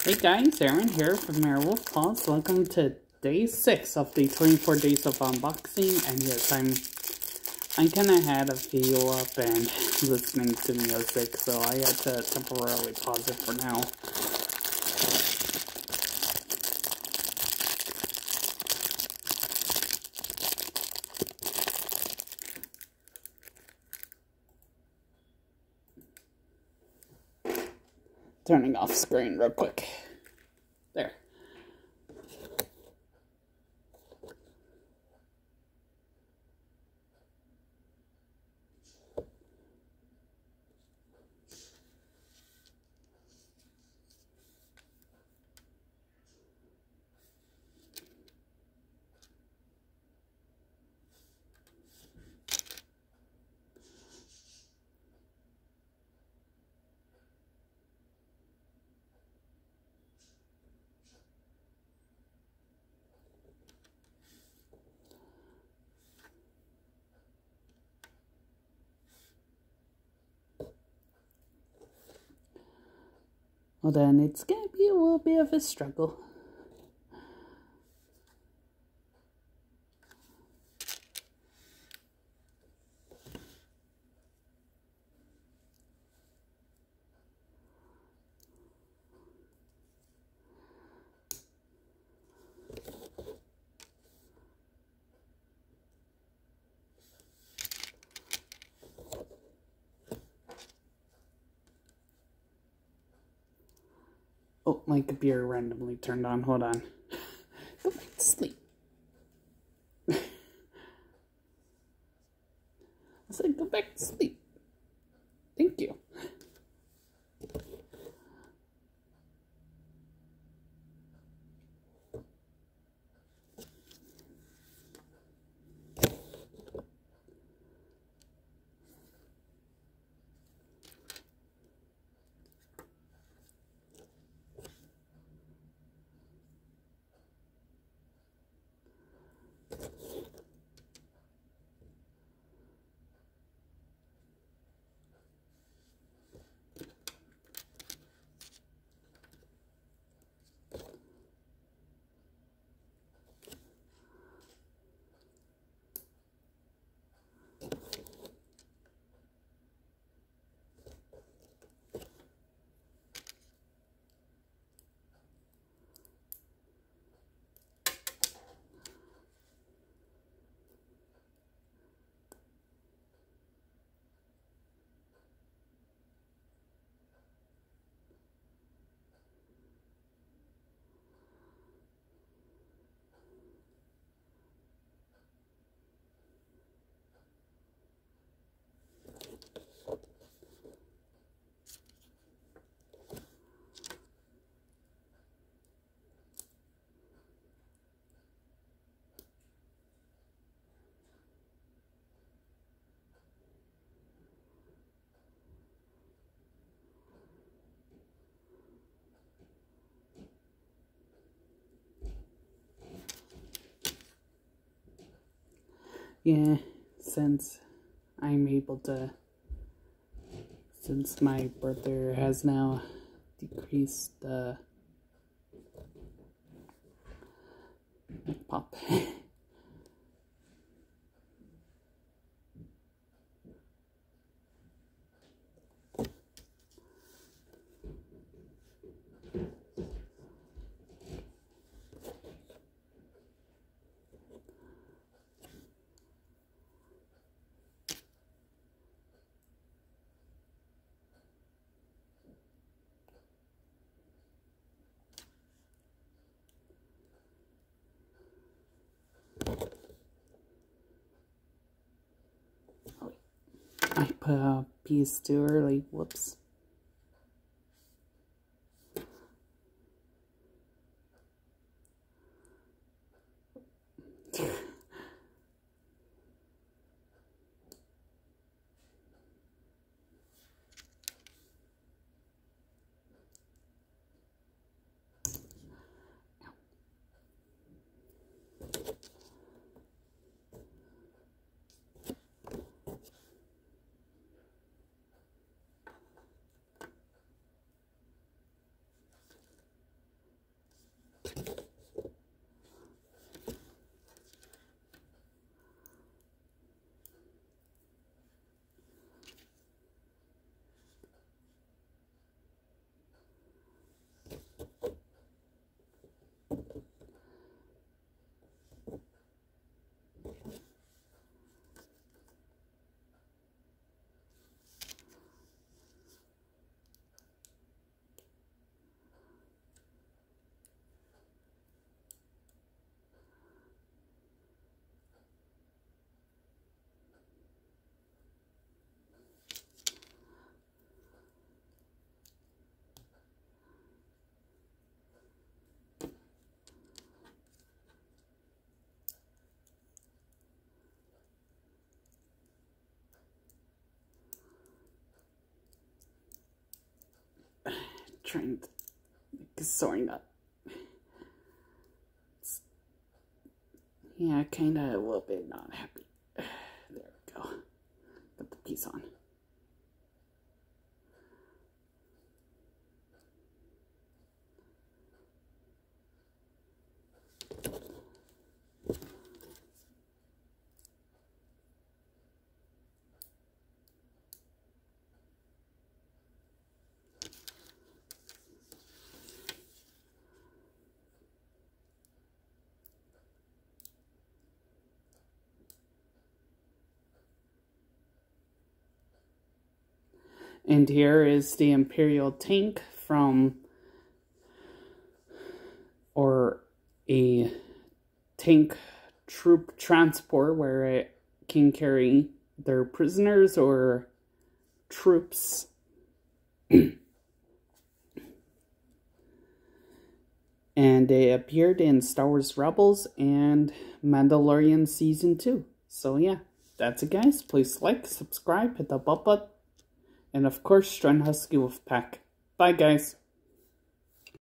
Hey guys, Aaron here from Werewolf Paws. Welcome to day 6 of the 24 days of unboxing. And yes, I kind of had a video up and listening to music, so I had to temporarily pause it for now. Turning off screen real quick. There. Well then, it's gonna be a little bit of a struggle. Oh, my computer randomly turned on. Hold on. Go back to sleep. I said go back to sleep. Thank you. Yeah, since my brother has now decreased the pop. I put a piece too early. Whoops. trying to make a soaring up. Yeah, kind of a little bit not happy. There we go. Put the piece on. And here is the Imperial tank from, or a tank troop transport where it can carry their prisoners or troops. And they appeared in Star Wars Rebels and Mandalorian Season 2. So yeah, that's it guys. Please like, subscribe, hit the bell button. And of course, join Husky Wolfpack. Bye guys.